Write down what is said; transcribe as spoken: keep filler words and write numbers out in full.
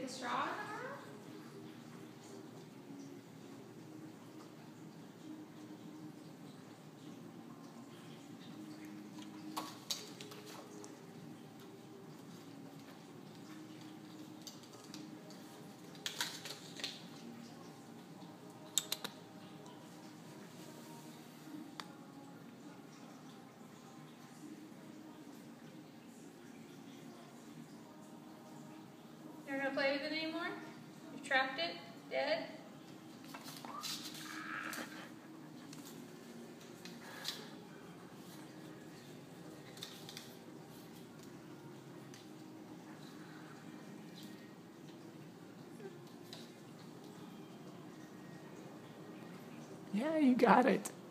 the straw, Inara? You're not gonna play with it anymore? You've trapped it? Dead? Yeah, you got it.